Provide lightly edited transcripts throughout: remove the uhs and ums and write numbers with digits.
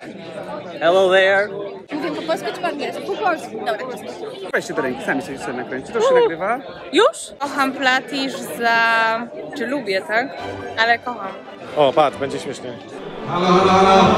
Hello there. Mówię po polsku czy po angielsku? Po polsku. Dobra. Weźcie do ręki, sami sobie nakręcić. To się nagrywa. Już? Kocham Platisz za... czy lubię, tak? Ale kocham. O, patrz, będzie śmiesznie. Halo, halo, halo!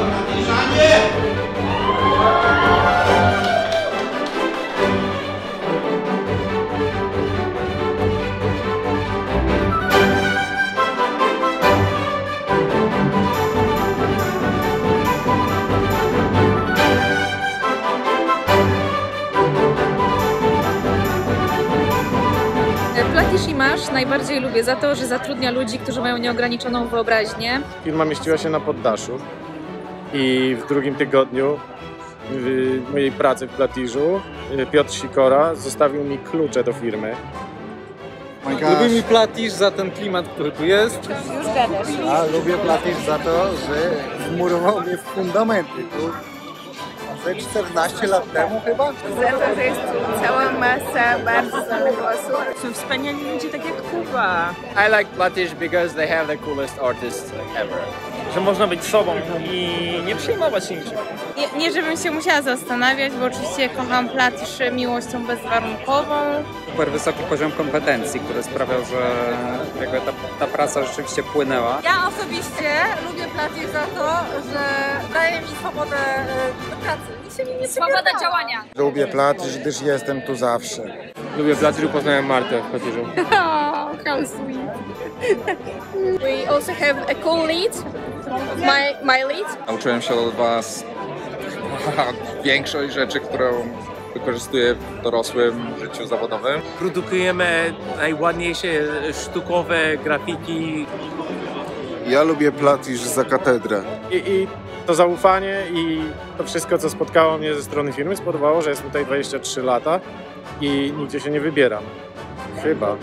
Platisz Imasz najbardziej lubię za to, że zatrudnia ludzi, którzy mają nieograniczoną wyobraźnię. Firma mieściła się na poddaszu i w drugim tygodniu mojej pracy w Platiszu Piotr Sikora zostawił mi klucze do firmy. Lubię mi Platisz za ten klimat, który tu jest. Już gadasz. A lubię Platisz za to, że wmurował mnie w fundamenty. Ze 14 lat temu chyba? Za to, że jest tu cała masa bardzo znanych osób. Są wspaniali ludzie tak jak Kuba. I like Platisz because they have the coolest artists ever. Że można być sobą i nie przejmować się niczym. Nie, żebym się musiała zastanawiać, bo oczywiście kocham Platisz miłością bezwarunkową. Super wysoki poziom kompetencji, który sprawiał, że jakby ta praca rzeczywiście płynęła. Ja osobiście lubię Platisz za to, że daje mi swobodę do pracy. Nic się mi nie swoboda działania. Lubię Platisz, gdyż jestem tu zawsze. Lubię Platiszu, poznałem Martę w Platiszu. Oh, how sweet. We also have a cool lead. My lead. Nauczyłem się od Was większość rzeczy, którą wykorzystuję w dorosłym życiu zawodowym. Produkujemy najładniejsze sztukowe grafiki. Ja lubię Platisz za katedrę. I to zaufanie i to wszystko, co spotkało mnie ze strony firmy, spowodowało, że jestem tutaj 23 lata i nigdzie się nie wybieram. Chyba.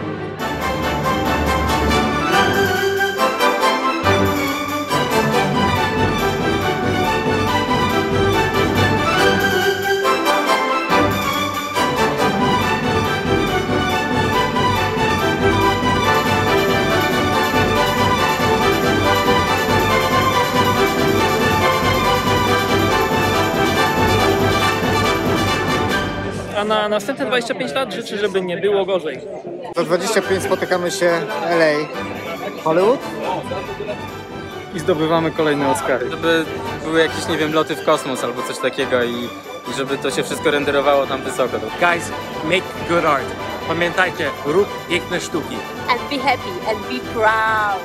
A na następne 25 lat życzę, żeby nie było gorzej. Za 25 spotykamy się w LA. Hollywood? I zdobywamy kolejne Oscary. Żeby były jakieś, nie wiem, loty w kosmos albo coś takiego i żeby to się wszystko renderowało tam wysoko. Guys, make good art. Pamiętajcie, rób piękne sztuki. And be happy and be proud.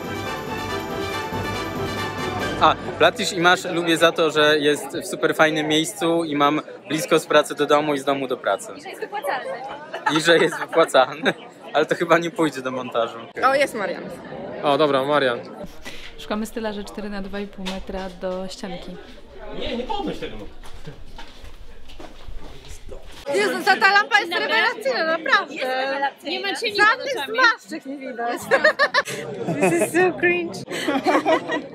A, Platisz Imasz lubię za to, że jest w super fajnym miejscu i mam blisko z pracy do domu i z domu do pracy. Że jest wypłacalny. I że jest wypłacalny, ale to chyba nie pójdzie do montażu. O, jest Marian. O, dobra, Marian. Szukamy stylarza 4 na 2,5 metra do ścianki. Nie pomyśl tego. Jezu, ta lampa jest rewelacyjna, naprawdę. Nie ma cieni Żadnych zmarszczek nie widać. This is so cringe.